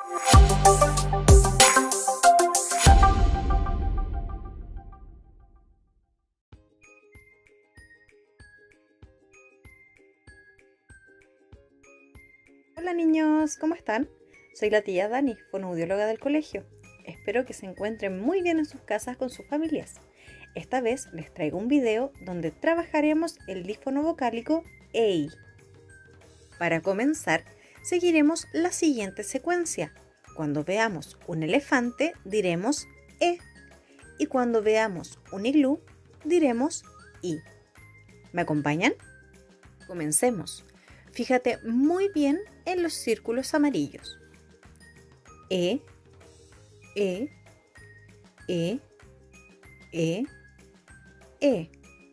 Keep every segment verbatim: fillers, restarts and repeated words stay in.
Hola niños, ¿cómo están? Soy la tía Dani, fonoaudióloga del colegio. Espero que se encuentren muy bien en sus casas con sus familias. Esta vez les traigo un video donde trabajaremos el dífono vocálico EI. Para comenzar, seguiremos la siguiente secuencia. Cuando veamos un elefante, diremos E. Y cuando veamos un iglú, diremos I. ¿Me acompañan? Comencemos. Fíjate muy bien en los círculos amarillos. E, E, E, E, E.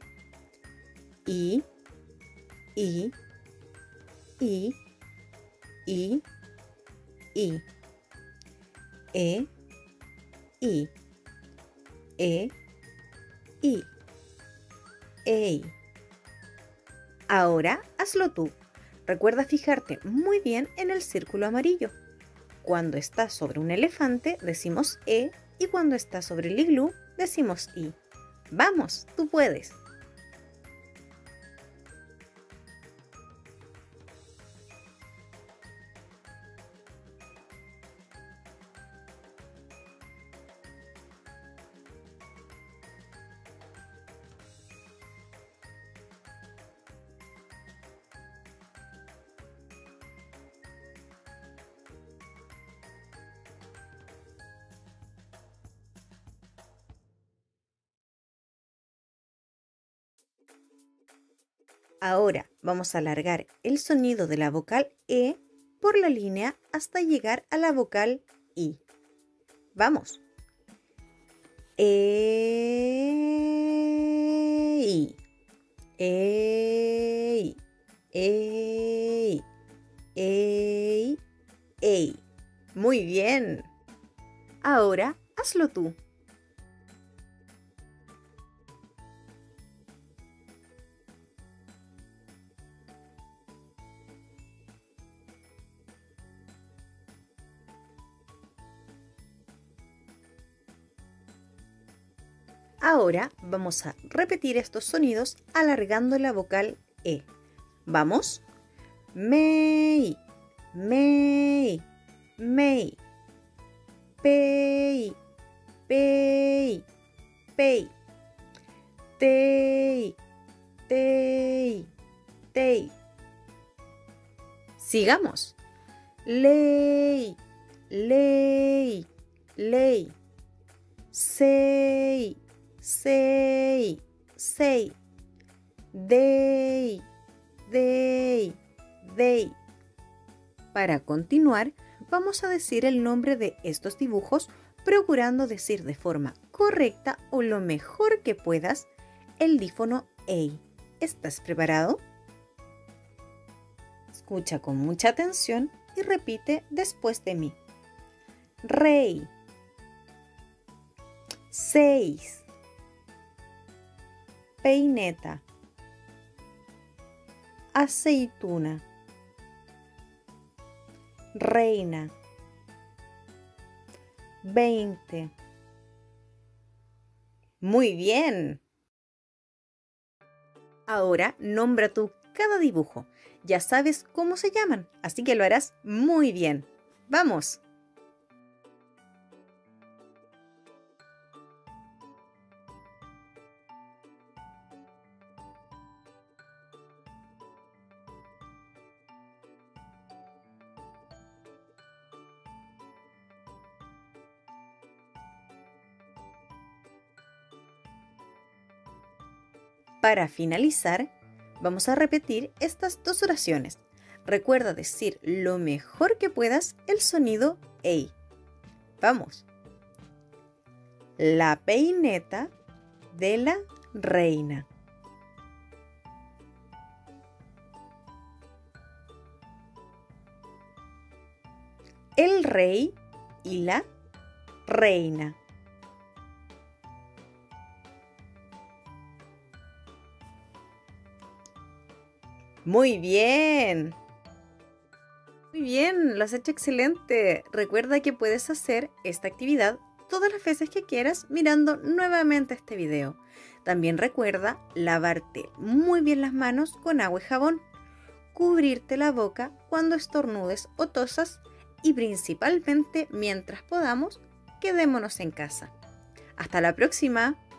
I, I, I, I, I. E, I, E, I. Ei. Ahora hazlo tú. Recuerda fijarte muy bien en el círculo amarillo. Cuando está sobre un elefante decimos E y cuando está sobre el iglú decimos I. ¡Vamos! ¡Tú puedes! Ahora vamos a alargar el sonido de la vocal E por la línea hasta llegar a la vocal I. ¡Vamos! Ei, ei, ei, ei, ei. Muy bien. Ahora hazlo tú. Ahora vamos a repetir estos sonidos alargando la vocal E. ¿Vamos? Mei, mei, mei. Pei, pei, pei. Tei, tei, tei. Sigamos. Lei, lei, lei. Sei, sei, sei. Dei, dei, dei. Para continuar, vamos a decir el nombre de estos dibujos procurando decir de forma correcta o lo mejor que puedas el dífono EI. ¿Estás preparado? Escucha con mucha atención y repite después de mí. Rey. Seis. Peineta. Aceituna. Reina. Veinte. Muy bien. Ahora nombra tú cada dibujo. Ya sabes cómo se llaman, así que lo harás muy bien. ¡Vamos! Para finalizar, vamos a repetir estas dos oraciones. Recuerda decir lo mejor que puedas el sonido EI. Vamos. La peineta de la reina. El rey y la reina. Muy bien. Muy bien, lo has hecho excelente. Recuerda que puedes hacer esta actividad todas las veces que quieras mirando nuevamente este video. También recuerda lavarte muy bien las manos con agua y jabón, cubrirte la boca cuando estornudes o tosas y principalmente mientras podamos, quedémonos en casa. Hasta la próxima.